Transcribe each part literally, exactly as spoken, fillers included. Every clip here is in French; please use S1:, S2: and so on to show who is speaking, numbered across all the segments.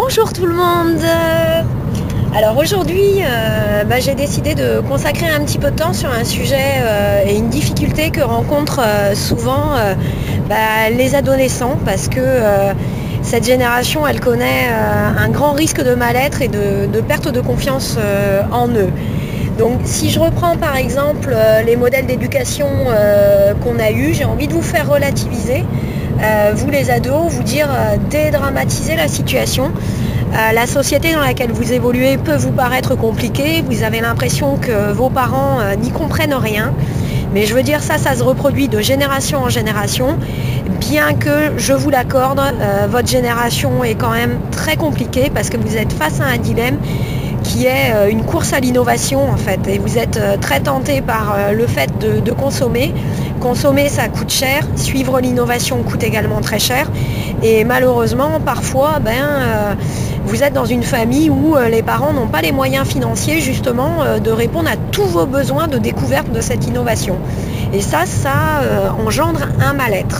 S1: Bonjour tout le monde. Alors aujourd'hui, euh, bah, j'ai décidé de consacrer un petit peu de temps sur un sujet euh, et une difficulté que rencontrent euh, souvent euh, bah, les adolescents, parce que euh, cette génération, elle connaît euh, un grand risque de mal-être et de, de perte de confiance euh, en eux. Donc si je reprends par exemple euh, les modèles d'éducation euh, qu'on a eus, j'ai envie de vous faire relativiser, euh, vous les ados, vous dire euh, dédramatiser la situation. Euh, la société dans laquelle vous évoluez peut vous paraître compliquée, vous avez l'impression que vos parents euh, n'y comprennent rien, mais je veux dire ça, ça se reproduit de génération en génération, bien que je vous l'accorde, euh, votre génération est quand même très compliquée parce que vous êtes face à un dilemme qui est une course à l'innovation en fait, et vous êtes très tenté par le fait de, de consommer. Consommer, ça coûte cher, suivre l'innovation coûte également très cher, et malheureusement parfois ben, euh, vous êtes dans une famille où euh, les parents n'ont pas les moyens financiers justement euh, de répondre à tous vos besoins de découverte de cette innovation, et ça, ça euh, engendre un mal-être.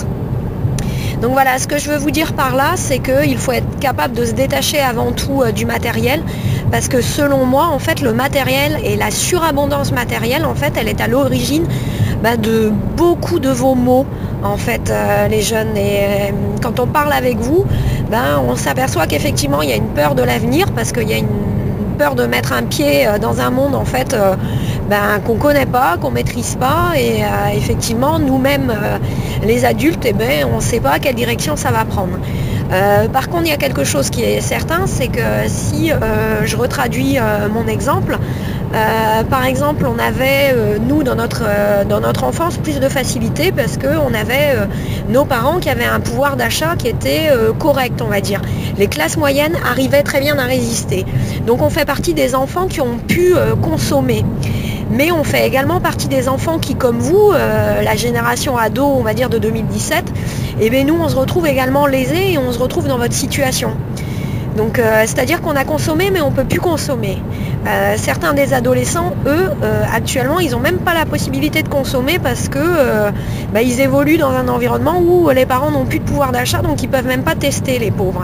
S1: Donc voilà, ce que je veux vous dire par là, c'est qu'il faut être capable de se détacher avant tout euh, du matériel, parce que selon moi, en fait, le matériel et la surabondance matérielle, en fait, elle est à l'origine bah, de beaucoup de vos maux, en fait, euh, les jeunes. Et euh, quand on parle avec vous, ben, on s'aperçoit qu'effectivement, il y a une peur de l'avenir, parce qu'il y a une peur de mettre un pied dans un monde en fait euh, ben, qu'on ne connaît pas, qu'on ne maîtrise pas, et euh, effectivement nous-mêmes euh, les adultes, eh ben, on ne sait pas quelle direction ça va prendre. Euh, par contre, il y a quelque chose qui est certain, c'est que si euh, je retraduis euh, mon exemple, euh, par exemple, on avait, euh, nous, dans notre, euh, dans notre enfance, plus de facilité parce qu'on avait euh, nos parents qui avaient un pouvoir d'achat qui était euh, correct, on va dire. Les classes moyennes arrivaient très bien à résister. Donc on fait partie des enfants qui ont pu euh, consommer. Mais on fait également partie des enfants qui, comme vous, euh, la génération ado, on va dire de deux mille dix-sept, et bien nous, on se retrouve également lésés et on se retrouve dans votre situation. Donc, euh, c'est-à-dire qu'on a consommé, mais on ne peut plus consommer. Euh, certains des adolescents, eux, euh, actuellement, ils n'ont même pas la possibilité de consommer parce que euh, bah, ils évoluent dans un environnement où les parents n'ont plus de pouvoir d'achat, donc ils ne peuvent même pas tester, les pauvres.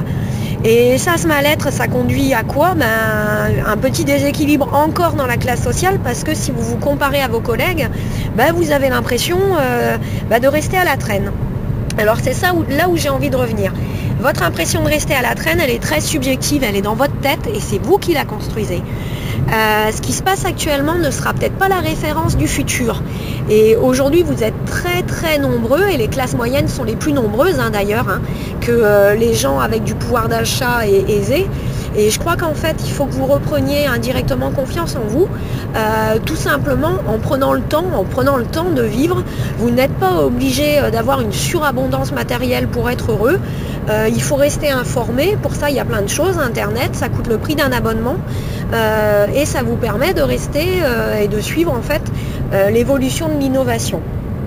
S1: Et ça, ce mal-être, ça conduit à quoi? Ben, un petit déséquilibre encore dans la classe sociale, parce que si vous vous comparez à vos collègues, ben, vous avez l'impression euh, ben, de rester à la traîne. Alors c'est ça où, là où j'ai envie de revenir. Votre impression de rester à la traîne, elle est très subjective, elle est dans votre tête et c'est vous qui la construisez. Euh, ce qui se passe actuellement ne sera peut-être pas la référence du futur. Et aujourd'hui, vous êtes très très nombreux, et les classes moyennes sont les plus nombreuses hein, d'ailleurs, hein, que euh, les gens avec du pouvoir d'achat et aisés. Et je crois qu'en fait, il faut que vous repreniez indirectement confiance en vous, euh, tout simplement en prenant le temps, en prenant le temps de vivre. Vous n'êtes pas obligé d'avoir une surabondance matérielle pour être heureux. Euh, il faut rester informé. Pour ça, il y a plein de choses. Internet, ça coûte le prix d'un abonnement, euh, et ça vous permet de rester euh, et de suivre en fait euh, l'évolution de l'innovation.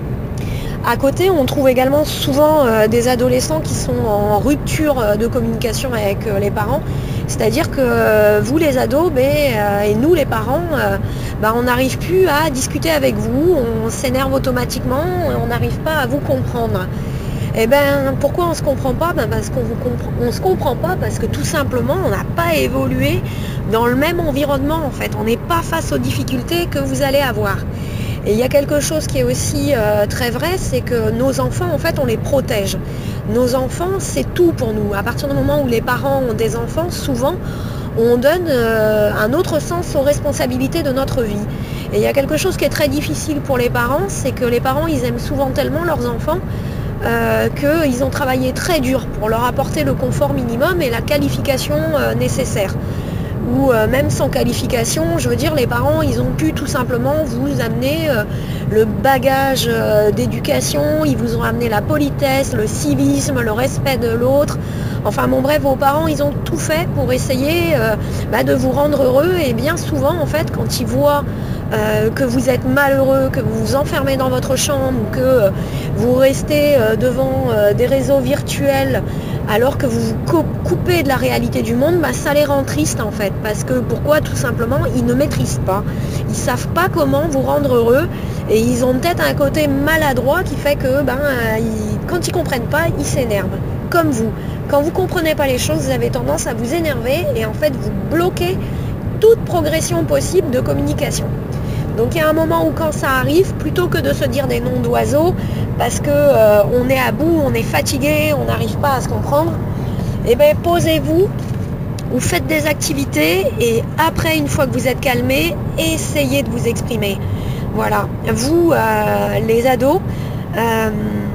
S1: À côté, on trouve également souvent euh, des adolescents qui sont en rupture euh, de communication avec euh, les parents. C'est-à-dire que euh, vous, les ados, ben, euh, et nous, les parents, euh, ben, on n'arrive plus à discuter avec vous, on s'énerve automatiquement, on n'arrive pas à vous comprendre. Et ben, pourquoi on ne se comprend pas? Ben, parce qu'on ne se comprend pas parce que tout simplement, on n'a pas évolué dans le même environnement, en fait. On n'est pas face aux difficultés que vous allez avoir. Et il y a quelque chose qui est aussi euh, très vrai, c'est que nos enfants, en fait, on les protège. Nos enfants, c'est tout pour nous. À partir du moment où les parents ont des enfants, souvent, on donne euh, un autre sens aux responsabilités de notre vie. Et il y a quelque chose qui est très difficile pour les parents, c'est que les parents, ils aiment souvent tellement leurs enfants euh, qu'ils ont travaillé très dur pour leur apporter le confort minimum et la qualification euh, nécessaire. Ou euh, même sans qualification, je veux dire, les parents, ils ont pu tout simplement vous amener euh, le bagage euh, d'éducation, ils vous ont amené la politesse, le civisme, le respect de l'autre. Enfin bon bref, vos parents, ils ont tout fait pour essayer euh, bah, de vous rendre heureux, et bien souvent, en fait, quand ils voient euh, que vous êtes malheureux, que vous vous enfermez dans votre chambre, ou que euh, vous restez euh, devant euh, des réseaux virtuels, alors que vous vous coupez de la réalité du monde, bah, ça les rend tristes en fait. Parce que pourquoi? Tout simplement, ils ne maîtrisent pas. Ils ne savent pas comment vous rendre heureux, et ils ont peut-être un côté maladroit qui fait que ben, ils, quand ils ne comprennent pas, ils s'énervent. comme vous. Quand vous ne comprenez pas les choses, vous avez tendance à vous énerver et en fait vous bloquez toute progression possible de communication. Donc il y a un moment où quand ça arrive, plutôt que de se dire des noms d'oiseaux, parce que euh, on est à bout, on est fatigué, on n'arrive pas à se comprendre, eh bien posez-vous ou faites des activités et après, une fois que vous êtes calmé, essayez de vous exprimer. Voilà, vous euh, les ados, euh,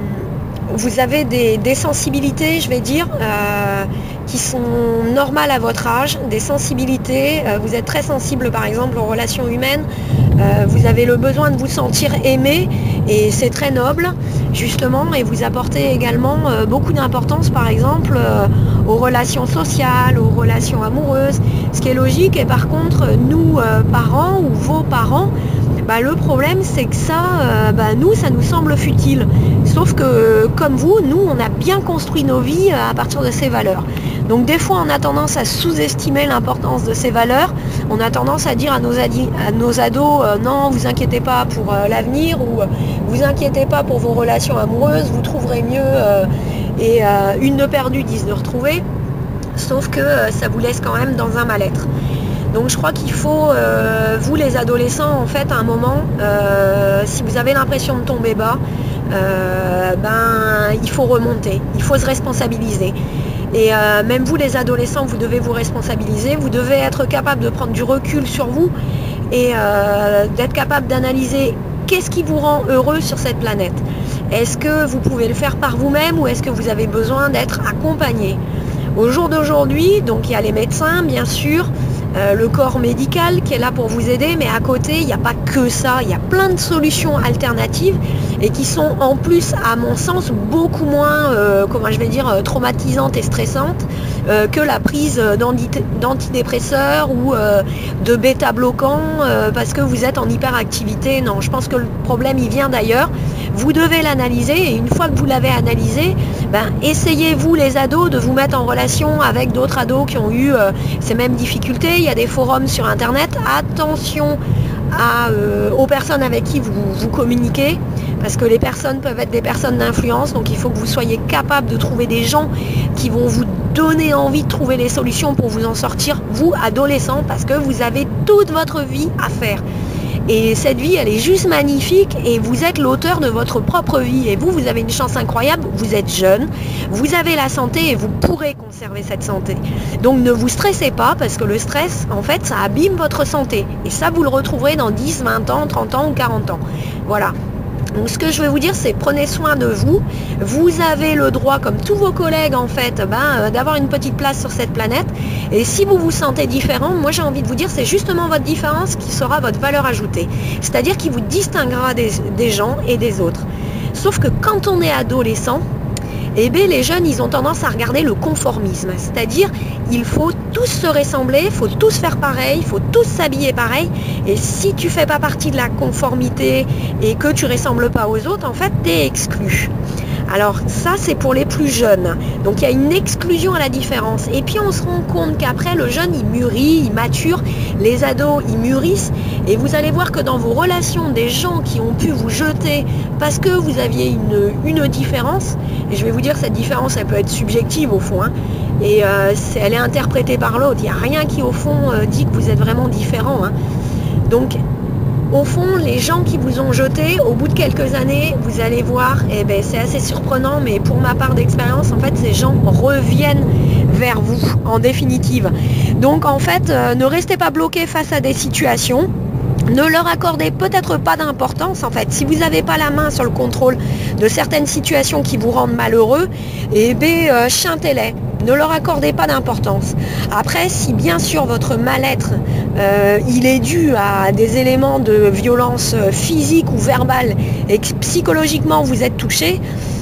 S1: vous avez des, des sensibilités, je vais dire, euh, qui sont normales à votre âge, des sensibilités, euh, vous êtes très sensible par exemple aux relations humaines, euh, vous avez le besoin de vous sentir aimé et c'est très noble justement, et vous apportez également euh, beaucoup d'importance par exemple euh, aux relations sociales, aux relations amoureuses, ce qui est logique. Et par contre, nous euh, parents ou vos parents, bah, le problème c'est que ça, euh, bah, nous ça nous semble futile, sauf que comme vous, nous on a bien construit nos vies à partir de ces valeurs. Donc des fois on a tendance à sous-estimer l'importance de ces valeurs, on a tendance à dire à nos, adi- à nos ados euh, non, vous inquiétez pas pour euh, l'avenir, ou euh, vous inquiétez pas pour vos relations amoureuses, vous trouverez mieux, euh, et euh, une de perdue, dix de retrouvée, sauf que euh, ça vous laisse quand même dans un mal-être. Donc je crois qu'il faut, euh, vous les adolescents, en fait, à un moment, euh, si vous avez l'impression de tomber bas, euh, ben, il faut remonter, il faut se responsabiliser. Et euh, même vous les adolescents, vous devez vous responsabiliser, vous devez être capable de prendre du recul sur vous et euh, d'être capable d'analyser qu'est-ce qui vous rend heureux sur cette planète. Est-ce que vous pouvez le faire par vous-même ou est-ce que vous avez besoin d'être accompagné? Au jour d'aujourd'hui, donc il y a les médecins, bien sûr, euh, le corps médical qui est là pour vous aider, mais à côté, il n'y a pas que ça, il y a plein de solutions alternatives et qui sont en plus, à mon sens, beaucoup moins, euh, comment je vais dire, euh, traumatisantes et stressantes euh, que la prise d'antidépresseurs ou euh, de bêta-bloquants euh, parce que vous êtes en hyperactivité. Non, je pense que le problème, il vient d'ailleurs. Vous devez l'analyser et une fois que vous l'avez analysé, ben, essayez, vous les ados, de vous mettre en relation avec d'autres ados qui ont eu euh, ces mêmes difficultés. Il y a des forums sur internet. Attention à, euh, aux personnes avec qui vous, vous communiquez, parce que les personnes peuvent être des personnes d'influence, donc il faut que vous soyez capable de trouver des gens qui vont vous donner envie de trouver les solutions pour vous en sortir, vous adolescents, parce que vous avez toute votre vie à faire. Et cette vie, elle est juste magnifique et vous êtes l'auteur de votre propre vie. Et vous, vous avez une chance incroyable, vous êtes jeune, vous avez la santé et vous pourrez conserver cette santé. Donc ne vous stressez pas parce que le stress, en fait, ça abîme votre santé. Et ça, vous le retrouverez dans dix, vingt ans, trente ans ou quarante ans. Voilà. Donc ce que je vais vous dire, c'est prenez soin de vous. Vous avez le droit, comme tous vos collègues en fait, ben, euh, d'avoir une petite place sur cette planète. Et si vous vous sentez différent, moi j'ai envie de vous dire, c'est justement votre différence qui sera votre valeur ajoutée. C'est-à-dire qui vous distinguera des, des gens et des autres. Sauf que quand on est adolescent, eh bien, les jeunes, ils ont tendance à regarder le conformisme. C'est-à-dire, il faut tous se ressembler, il faut tous faire pareil, il faut tous s'habiller pareil. Et si tu ne fais pas partie de la conformité et que tu ne ressembles pas aux autres, en fait, tu es exclu. Alors ça, c'est pour les plus jeunes. Donc il y a une exclusion à la différence. Et puis on se rend compte qu'après, le jeune, il mûrit, il mature. Les ados, ils mûrissent. Et vous allez voir que dans vos relations, des gens qui ont pu vous jeter parce que vous aviez une, une différence, et je vais vous dire, cette différence, elle peut être subjective au fond, hein, et euh, c'est, elle est interprétée par l'autre. Il n'y a rien qui, au fond, euh, dit que vous êtes vraiment différent. Hein. Donc, au fond, les gens qui vous ont jeté, au bout de quelques années, vous allez voir, eh ben, c'est assez surprenant, mais pour ma part d'expérience, en fait, ces gens reviennent vers vous, en définitive. Donc, en fait, euh, ne restez pas bloqués face à des situations. Ne leur accordez peut-être pas d'importance en fait. Si vous n'avez pas la main sur le contrôle de certaines situations qui vous rendent malheureux, eh bien, euh, chantez-les. Ne leur accordez pas d'importance. Après, si bien sûr votre mal-être, euh, il est dû à des éléments de violence physique ou verbale et que psychologiquement vous êtes touché,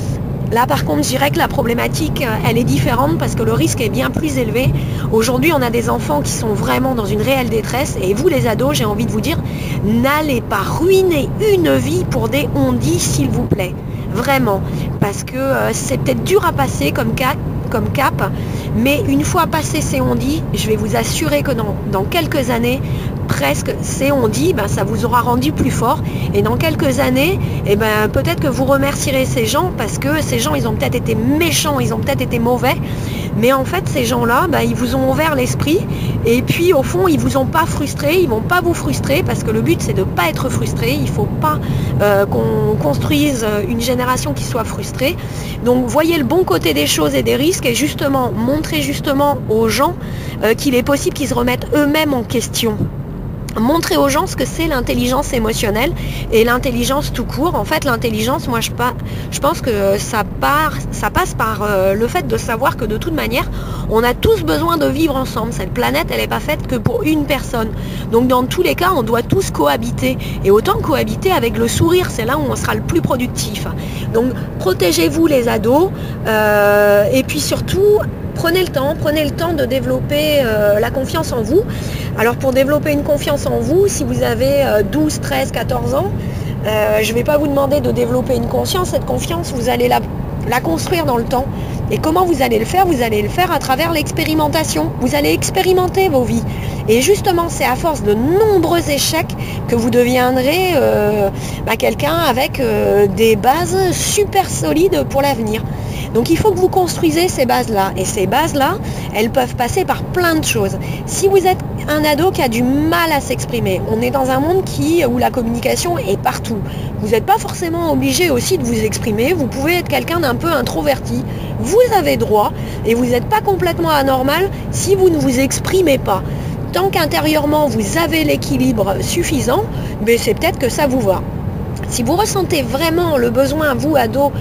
S1: là par contre je dirais que la problématique elle est différente parce que le risque est bien plus élevé. Aujourd'hui on a des enfants qui sont vraiment dans une réelle détresse et vous les ados, j'ai envie de vous dire, n'allez pas ruiner une vie pour des on-dit s'il vous plaît. Vraiment. Parce que euh, c'est peut-être dur à passer comme cas comme cap, Mais une fois passé ces on-dit, je vais vous assurer que dans, dans quelques années, presque ces on-dit, ben, ça vous aura rendu plus fort. Et dans quelques années, eh ben, peut-être que vous remercierez ces gens parce que ces gens, ils ont peut-être été méchants, ils ont peut-être été mauvais. Mais en fait, ces gens-là, ben, ils vous ont ouvert l'esprit. Et puis, au fond, ils ne vous ont pas frustré. Ils ne vont pas vous frustrer parce que le but, c'est de ne pas être frustré. Il ne faut pas euh, qu'on construise une génération qui soit frustrée. Donc, voyez le bon côté des choses et des risques et justement, montrez justement aux gens euh, qu'il est possible qu'ils se remettent eux-mêmes en question. Montrer aux gens ce que c'est l'intelligence émotionnelle et l'intelligence tout court. En fait, l'intelligence, moi, je, pas, je pense que ça, part, ça passe par euh, le fait de savoir que de toute manière, on a tous besoin de vivre ensemble. Cette planète, elle n'est pas faite que pour une personne. Donc, dans tous les cas, on doit tous cohabiter. Et autant cohabiter avec le sourire, c'est là où on sera le plus productif. Donc, protégez-vous les ados. Euh, et puis surtout, prenez le temps, prenez le temps de développer euh, la confiance en vous. Alors pour développer une confiance en vous, si vous avez euh, douze, treize, quatorze ans, euh, je ne vais pas vous demander de développer une conscience. Cette confiance, vous allez la, la construire dans le temps. Et comment vous allez le faire? Vous allez le faire à travers l'expérimentation. Vous allez expérimenter vos vies. Et justement, c'est à force de nombreux échecs que vous deviendrez euh, bah, quelqu'un avec euh, des bases super solides pour l'avenir. Donc il faut que vous construisez ces bases-là. Et ces bases-là, elles peuvent passer par plein de choses. Si vous êtes un ado qui a du mal à s'exprimer, on est dans un monde qui, où la communication est partout. Vous n'êtes pas forcément obligé aussi de vous exprimer. Vous pouvez être quelqu'un d'un peu introverti. Vous avez droit et vous n'êtes pas complètement anormal si vous ne vous exprimez pas. Tant qu'intérieurement vous avez l'équilibre suffisant, mais c'est peut-être que ça vous va. Si vous ressentez vraiment le besoin, vous, ado,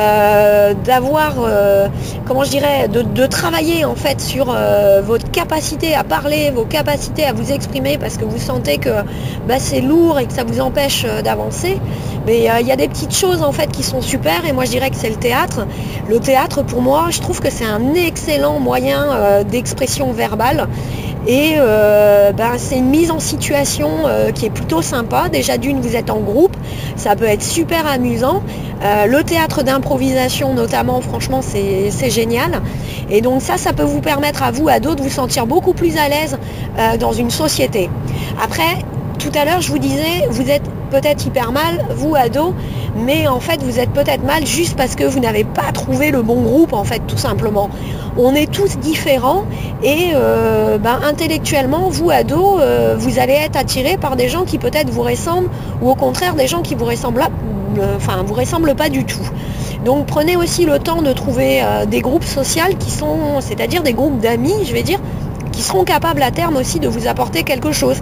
S1: euh, d'avoir, euh, comment je dirais, de, de travailler en fait sur euh, votre capacité à parler, vos capacités à vous exprimer, parce que vous sentez que bah, c'est lourd et que ça vous empêche euh, d'avancer, mais il euh, y a des petites choses en fait qui sont super, et moi je dirais que c'est le théâtre. Le théâtre, pour moi, je trouve que c'est un excellent moyen euh, d'expression verbale. Et euh, ben, c'est une mise en situation euh, qui est plutôt sympa. Déjà d'une, vous êtes en groupe, ça peut être super amusant. Euh, le théâtre d'improvisation notamment, franchement, c'est, c'est génial. Et donc ça, ça peut vous permettre à vous, ados, de vous sentir beaucoup plus à l'aise euh, dans une société. Après, tout à l'heure, je vous disais, vous êtes peut-être hyper mal, vous, ados, mais en fait, vous êtes peut-être mal juste parce que vous n'avez pas trouvé le bon groupe, en fait, tout simplement. On est tous différents et euh, ben, intellectuellement, vous, ados, euh, vous allez être attirés par des gens qui peut-être vous ressemblent ou au contraire des gens qui vous ressemblent, euh, enfin, vous ressemblent pas du tout. Donc, prenez aussi le temps de trouver euh, des groupes sociaux qui sont, c'est-à-dire des groupes d'amis, je vais dire, qui seront capables à terme aussi de vous apporter quelque chose.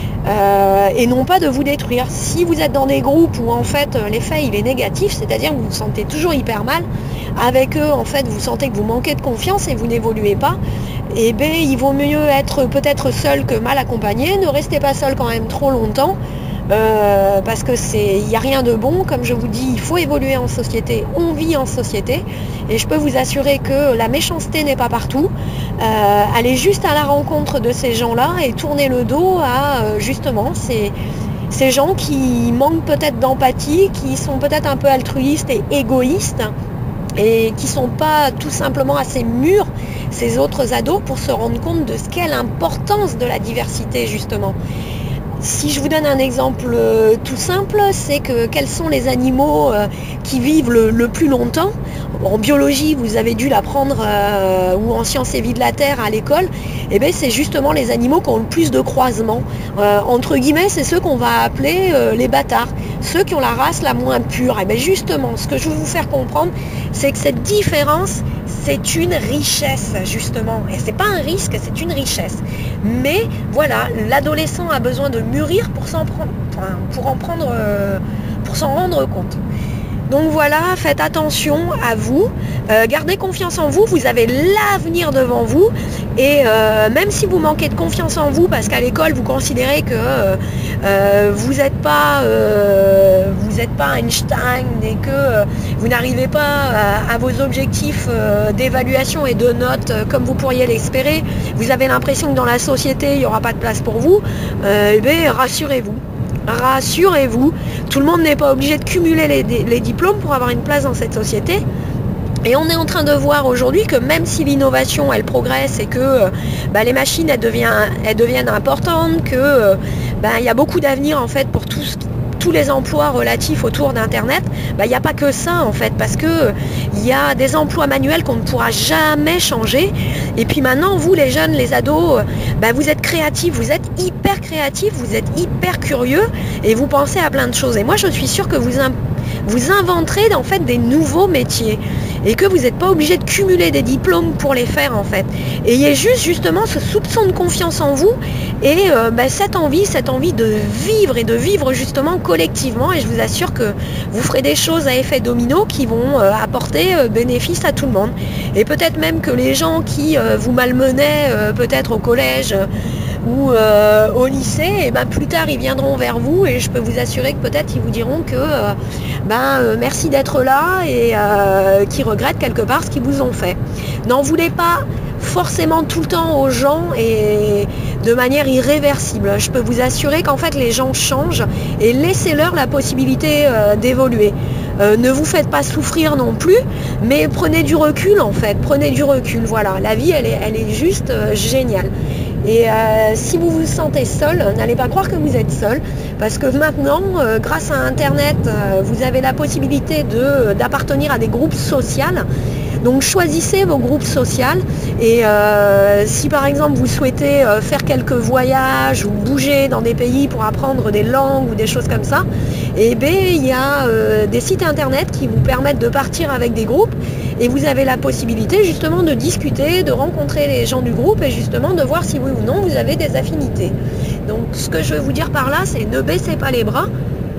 S1: Euh, et non pas de vous détruire. Si vous êtes dans des groupes où en fait l'effet il est négatif, c'est-à-dire que vous vous sentez toujours hyper mal, avec eux en fait vous sentez que vous manquez de confiance et vous n'évoluez pas, et bien il vaut mieux être peut-être seul que mal accompagné. Ne restez pas seul quand même trop longtemps. Euh, parce que c'est, il n'y a rien de bon, comme je vous dis, il faut évoluer en société, on vit en société, et je peux vous assurer que la méchanceté n'est pas partout. Euh, allez juste à la rencontre de ces gens-là et tournez le dos à euh, justement ces, ces gens qui manquent peut-être d'empathie, qui sont peut-être un peu altruistes et égoïstes, et qui ne sont pas tout simplement assez mûrs, ces autres ados, pour se rendre compte de ce qu'est l'importance de la diversité justement. Si je vous donne un exemple euh, tout simple, c'est que quels sont les animaux euh, qui vivent le, le plus longtemps? En biologie, vous avez dû l'apprendre, euh, ou en sciences et vie de la Terre à l'école, et bien c'est justement les animaux qui ont le plus de croisements. Euh, entre guillemets, c'est ceux qu'on va appeler euh, les bâtards, ceux qui ont la race la moins pure. Et bien justement, ce que je veux vous faire comprendre, c'est que cette différence, c'est une richesse justement. Et c'est pas un risque, c'est une richesse. Mais voilà, l'adolescent a besoin de mûrir pour s'en prendre, enfin, pour en prendre, euh, pour s'en rendre compte. Donc voilà, faites attention à vous, euh, gardez confiance en vous, vous avez l'avenir devant vous, et euh, même si vous manquez de confiance en vous parce qu'à l'école vous considérez que euh, euh, vous n'êtes pas, euh, vous n'êtes pas Einstein et que euh, vous n'arrivez pas à, à vos objectifs euh, d'évaluation et de notes euh, comme vous pourriez l'espérer, vous avez l'impression que dans la société il n'y aura pas de place pour vous, euh, eh bien, rassurez-vous. Rassurez-vous, tout le monde n'est pas obligé de cumuler les, les diplômes pour avoir une place dans cette société. Et on est en train de voir aujourd'hui que même si l'innovation elle progresse et que euh, bah, les machines elles deviennent, elles deviennent importantes, que euh, bah, y a beaucoup d'avenir en fait pour tous, tous les emplois relatifs autour d'Internet, bah, il n'y a pas que ça en fait, parce que il y a des emplois manuels qu'on ne pourra jamais changer. Et puis maintenant, vous les jeunes, les ados, bah, vous êtes créatifs, vous êtes hyper créatifs, vous êtes hyper curieux et vous pensez à plein de choses. Et moi je suis sûre que vous vous inventerez en fait des nouveaux métiers et que vous n'êtes pas obligé de cumuler des diplômes pour les faire en fait. Ayez juste justement ce soupçon de confiance en vous et euh, bah, cette envie, cette envie de vivre et de vivre justement collectivement, et je vous assure que vous ferez des choses à effet domino qui vont euh, apporter euh, bénéfice à tout le monde. Et peut-être même que les gens qui euh, vous malmenaient euh, peut-être au collège euh, ou euh, au lycée, et ben plus tard ils viendront vers vous et je peux vous assurer que peut-être ils vous diront que euh, ben euh, merci d'être là et euh, qu'ils regrettent quelque part ce qu'ils vous ont fait. N'en voulez pas forcément tout le temps aux gens et de manière irréversible. Je peux vous assurer qu'en fait les gens changent et laissez-leur la possibilité euh, d'évoluer. Euh, ne vous faites pas souffrir non plus, mais prenez du recul en fait, prenez du recul, voilà. La vie elle est, elle est juste euh, géniale. Et euh, si vous vous sentez seul, n'allez pas croire que vous êtes seul, parce que maintenant, euh, grâce à Internet, euh, vous avez la possibilité de, d'appartenir à des groupes sociaux. Donc choisissez vos groupes sociaux et euh, si par exemple vous souhaitez euh, faire quelques voyages ou bouger dans des pays pour apprendre des langues ou des choses comme ça, et bien il y a euh, des sites internet qui vous permettent de partir avec des groupes et vous avez la possibilité justement de discuter, de rencontrer les gens du groupe et justement de voir si oui ou non vous avez des affinités. Donc ce que je veux vous dire par là, c'est ne baissez pas les bras.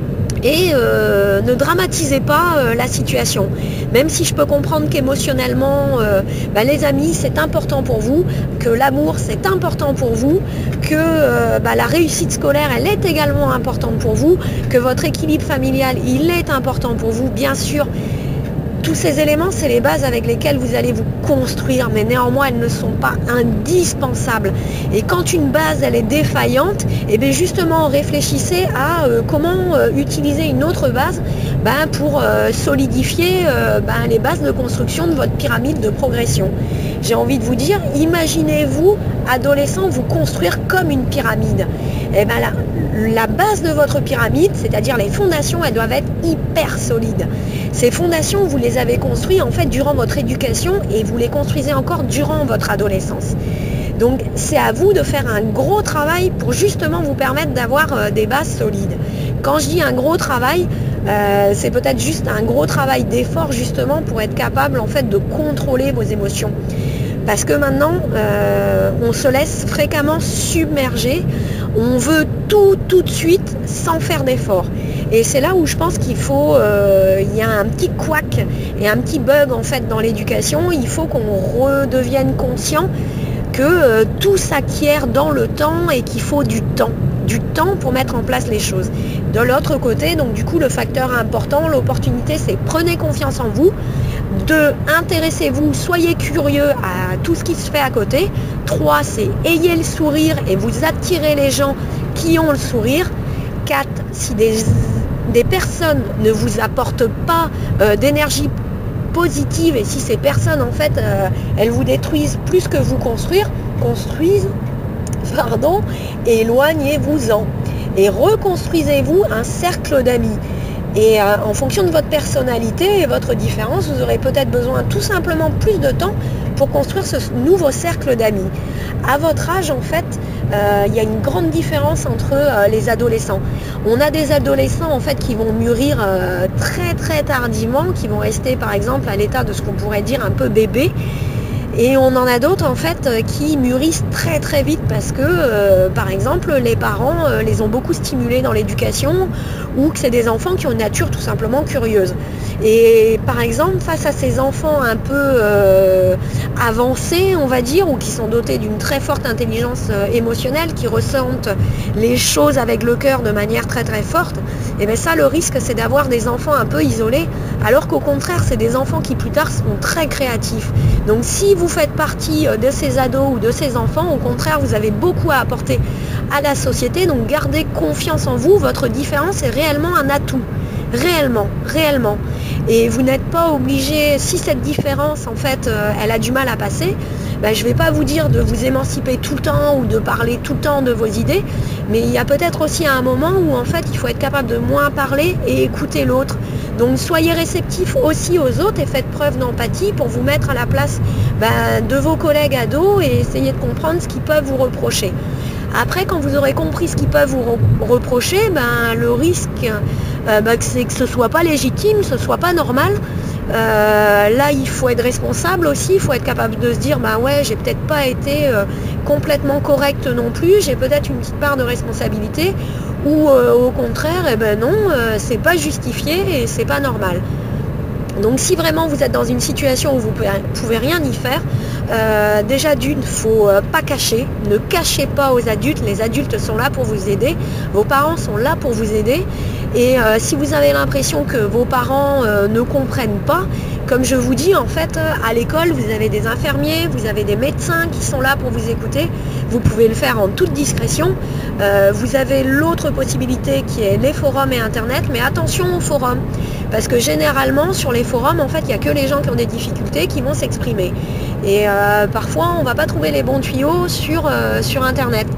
S1: Et euh, ne dramatisez pas euh, la situation. Même si je peux comprendre qu'émotionnellement, euh, bah, les amis, c'est important pour vous, que l'amour, c'est important pour vous, que euh, bah, la réussite scolaire, elle est également importante pour vous, que votre équilibre familial, il est important pour vous, bien sûr. Tous ces éléments, c'est les bases avec lesquelles vous allez vous construire, mais néanmoins, elles ne sont pas indispensables. Et quand une base, elle est défaillante, et bien justement, réfléchissez à euh, comment euh, utiliser une autre base ben, pour euh, solidifier euh, ben, les bases de construction de votre pyramide de progression. J'ai envie de vous dire, imaginez-vous, adolescent, vous construire comme une pyramide. Et ben là, la base de votre pyramide, c'est-à-dire les fondations, elles doivent être hyper solides. Ces fondations, vous les avez construites en fait durant votre éducation et vous les construisez encore durant votre adolescence. Donc c'est à vous de faire un gros travail pour justement vous permettre d'avoir euh, des bases solides. Quand je dis un gros travail, euh, c'est peut-être juste un gros travail d'effort justement pour être capable en fait de contrôler vos émotions. Parce que maintenant, euh, on se laisse fréquemment submerger. On veut tout, tout de suite, sans faire d'effort. Et c'est là où je pense qu'il faut, euh, il y a un petit couac et un petit bug en fait dans l'éducation. Il faut qu'on redevienne conscient que euh, tout s'acquiert dans le temps et qu'il faut du temps. Du temps pour mettre en place les choses. De l'autre côté, donc du coup, le facteur important, l'opportunité, c'est prenez confiance en vous. Deux, intéressez-vous, soyez curieux à tout ce qui se fait à côté. Trois, c'est ayez le sourire et vous attirez les gens qui ont le sourire. Quatre, si des, des personnes ne vous apportent pas euh, d'énergie positive et si ces personnes, en fait, euh, elles vous détruisent plus que vous construire, construisent, pardon, éloignez-vous-en. Et reconstruisez-vous un cercle d'amis. Et euh, en fonction de votre personnalité et votre différence, vous aurez peut-être besoin tout simplement plus de temps pour construire ce nouveau cercle d'amis. À votre âge, en fait, euh, il y a une grande différence entre euh, les adolescents. On a des adolescents en fait qui vont mûrir euh, très très tardivement, qui vont rester par exemple à l'état de ce qu'on pourrait dire un peu bébé. Et on en a d'autres en fait qui mûrissent très très vite parce que euh, par exemple les parents euh, les ont beaucoup stimulés dans l'éducation ou que c'est des enfants qui ont une nature tout simplement curieuse. Et par exemple face à ces enfants un peu euh, avancés on va dire ou qui sont dotés d'une très forte intelligence euh, émotionnelle, qui ressentent les choses avec le cœur de manière très très forte, et bien ça le risque c'est d'avoir des enfants un peu isolés alors qu'au contraire c'est des enfants qui plus tard seront très créatifs. Donc si vous faites partie de ces ados ou de ces enfants, au contraire, vous avez beaucoup à apporter à la société. Donc gardez confiance en vous, votre différence est réellement un atout. Réellement, réellement. et vous n'êtes pas obligé, si cette différence en fait euh, elle a du mal à passer, ben, je ne vais pas vous dire de vous émanciper tout le temps ou de parler tout le temps de vos idées, mais il y a peut-être aussi un moment où en fait il faut être capable de moins parler et écouter l'autre. Donc soyez réceptifs aussi aux autres et faites preuve d'empathie pour vous mettre à la place ben, de vos collègues ados et essayer de comprendre ce qu'ils peuvent vous reprocher. Après, quand vous aurez compris ce qu'ils peuvent vous re reprocher, ben, le risque, euh, ben, c'est que ce ne soit pas légitime, ce ne soit pas normal. Euh, là, il faut être responsable aussi, il faut être capable de se dire, ben ouais, j'ai peut-être pas été euh, complètement correct non plus, j'ai peut-être une petite part de responsabilité, ou euh, au contraire, eh ben non, euh, c'est pas justifié et c'est pas normal. Donc si vraiment vous êtes dans une situation où vous pouvez, pouvez rien y faire, euh, déjà d'une, faut euh, pas cacher, ne cachez pas aux adultes, les adultes sont là pour vous aider, vos parents sont là pour vous aider, et euh, si vous avez l'impression que vos parents euh, ne comprennent pas, comme je vous dis, en fait, à l'école, vous avez des infirmiers, vous avez des médecins qui sont là pour vous écouter. Vous pouvez le faire en toute discrétion. Euh, vous avez l'autre possibilité qui est les forums et Internet, mais attention aux forums. Parce que généralement, sur les forums, en fait, il n'y a que les gens qui ont des difficultés qui vont s'exprimer. Et euh, parfois, on ne va pas trouver les bons tuyaux sur, euh, sur Internet.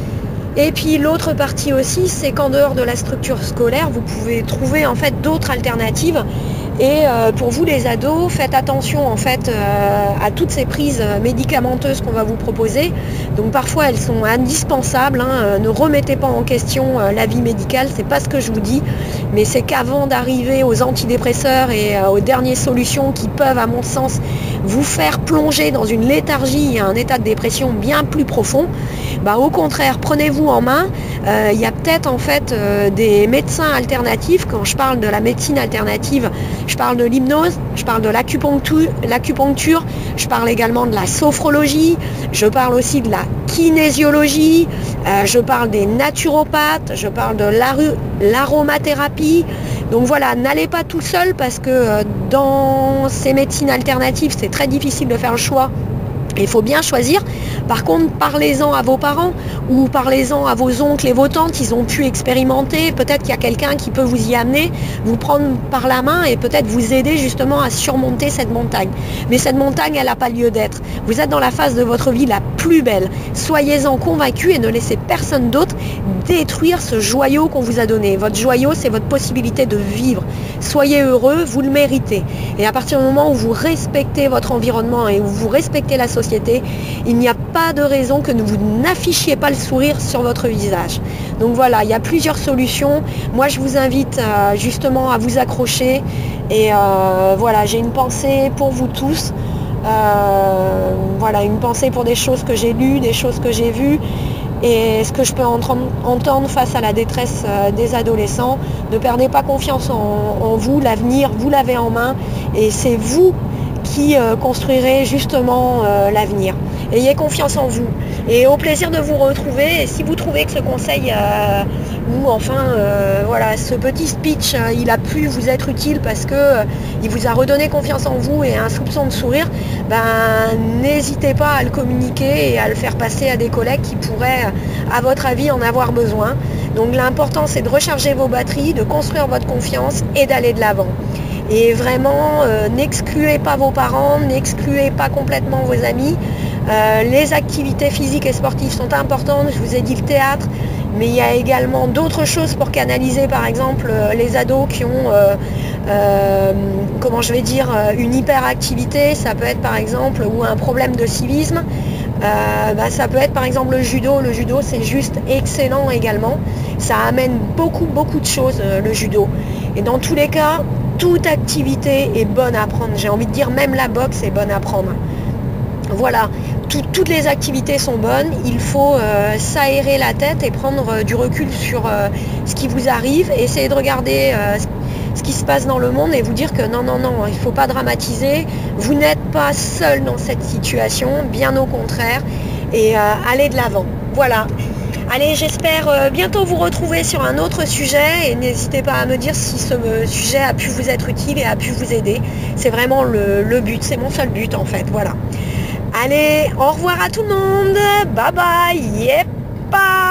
S1: Et puis l'autre partie aussi, c'est qu'en dehors de la structure scolaire, vous pouvez trouver en fait d'autres alternatives. Et euh, pour vous les ados, faites attention en fait euh, à toutes ces prises médicamenteuses qu'on va vous proposer. Donc parfois elles sont indispensables, hein. Ne remettez pas en question euh, l'avis médical, c'est pas ce que je vous dis, mais c'est qu'avant d'arriver aux antidépresseurs et euh, aux dernières solutions qui peuvent à mon sens vous faire plonger dans une léthargie et un état de dépression bien plus profond, bah, au contraire prenez-vous en main. Euh, il y a peut-être en fait euh, des médecins alternatifs. Quand je parle de la médecine alternative, je parle de l'hypnose, je parle de l'acupuncture, l'acupuncture, je parle également de la sophrologie, je parle aussi de la kinésiologie, euh, je parle des naturopathes, je parle de l'aromathérapie. Donc voilà, n'allez pas tout seul parce que euh, dans ces médecines alternatives, c'est très difficile de faire le choix. Il faut bien choisir. Par contre, parlez-en à vos parents ou parlez-en à vos oncles et vos tantes. Ils ont pu expérimenter. Peut-être qu'il y a quelqu'un qui peut vous y amener, vous prendre par la main et peut-être vous aider justement à surmonter cette montagne. Mais cette montagne, elle n'a pas lieu d'être. Vous êtes dans la phase de votre vie la plus belle. Soyez-en convaincus et ne laissez personne d'autre détruire ce joyau qu'on vous a donné. Votre joyau, c'est votre possibilité de vivre. Soyez heureux, vous le méritez. Et à partir du moment où vous respectez votre environnement et où vous respectez la société, il n'y a pas de raison que vous n'affichiez pas le sourire sur votre visage. Donc voilà, il y a plusieurs solutions. Moi, je vous invite euh, justement à vous accrocher. Et euh, voilà, j'ai une pensée pour vous tous. Euh, voilà, une pensée pour des choses que j'ai lues, des choses que j'ai vues. Et ce que je peux entendre face à la détresse des adolescents. Ne perdez pas confiance en, en vous, l'avenir, vous l'avez en main et c'est vous qui euh, construirez justement euh, l'avenir. Ayez confiance en vous et au plaisir de vous retrouver. Et si vous trouvez que ce conseil euh, ou enfin euh, voilà, ce petit speech euh, il a pu vous être utile parce que euh, il vous a redonné confiance en vous et un soupçon de sourire, ben n'hésitez pas à le communiquer et à le faire passer à des collègues qui pourraient à votre avis en avoir besoin. Donc l'important c'est de recharger vos batteries, de construire votre confiance et d'aller de l'avant. Et vraiment, euh, n'excluez pas vos parents, n'excluez pas complètement vos amis. Euh, les activités physiques et sportives sont importantes. Je vous ai dit le théâtre, mais il y a également d'autres choses pour canaliser, par exemple, euh, les ados qui ont, euh, euh, comment je vais dire, une hyperactivité. Ça peut être, par exemple, ou un problème de civisme. Euh, bah, ça peut être, par exemple, le judo. Le judo, c'est juste excellent également. Ça amène beaucoup, beaucoup de choses, euh, le judo. Et dans tous les cas, toute activité est bonne à prendre. J'ai envie de dire, même la boxe est bonne à prendre. Voilà, tout, toutes les activités sont bonnes. Il faut euh, s'aérer la tête et prendre euh, du recul sur euh, ce qui vous arrive. Essayez de regarder euh, ce qui se passe dans le monde et vous dire que non, non, non, il ne faut pas dramatiser. Vous n'êtes pas seul dans cette situation, bien au contraire. Et euh, allez de l'avant. Voilà. Allez, j'espère euh, bientôt vous retrouver sur un autre sujet et n'hésitez pas à me dire si ce euh, sujet a pu vous être utile et a pu vous aider. C'est vraiment le, le but, c'est mon seul but en fait, voilà. Allez, au revoir à tout le monde, bye bye, yep, bye.